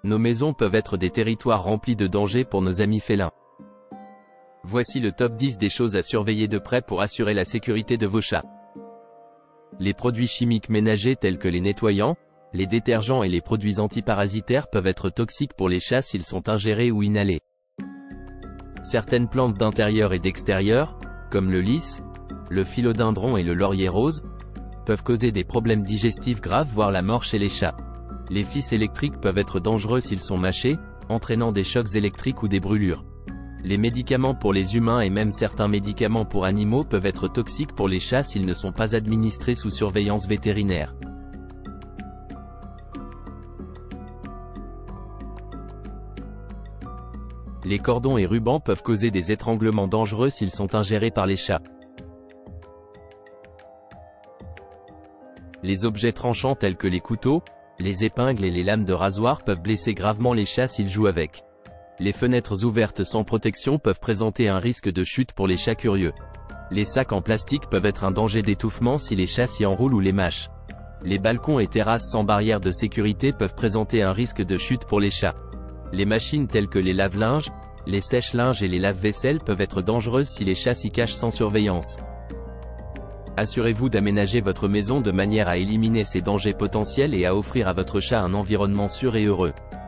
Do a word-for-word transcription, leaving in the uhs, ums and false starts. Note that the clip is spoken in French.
nos maisons peuvent être des territoires remplis de dangers pour nos amis félins. Voici le top dix des choses à surveiller de près pour assurer la sécurité de vos chats. Les produits chimiques ménagers tels que les nettoyants, les détergents et les produits antiparasitaires peuvent être toxiques pour les chats s'ils sont ingérés ou inhalés. Certaines plantes d'intérieur et d'extérieur, comme le lys, le philodendron et le laurier rose, peuvent causer des problèmes digestifs graves voire la mort chez les chats. Les fils électriques peuvent être dangereux s'ils sont mâchés, entraînant des chocs électriques ou des brûlures. Les médicaments pour les humains et même certains médicaments pour animaux peuvent être toxiques pour les chats s'ils ne sont pas administrés sous surveillance vétérinaire. Les cordons et rubans peuvent causer des étranglements dangereux s'ils sont ingérés par les chats. Les objets tranchants tels que les couteaux, les épingles et les lames de rasoir peuvent blesser gravement les chats s'ils jouent avec. Les fenêtres ouvertes sans protection peuvent présenter un risque de chute pour les chats curieux. Les sacs en plastique peuvent être un danger d'étouffement si les chats s'y enroulent ou les mâchent. Les balcons et terrasses sans barrière de sécurité peuvent présenter un risque de chute pour les chats. Les machines telles que les lave-linges, les sèche-linges et les lave-vaisselle peuvent être dangereuses si les chats s'y cachent sans surveillance. Assurez-vous d'aménager votre maison de manière à éliminer ces dangers potentiels et à offrir à votre chat un environnement sûr et heureux.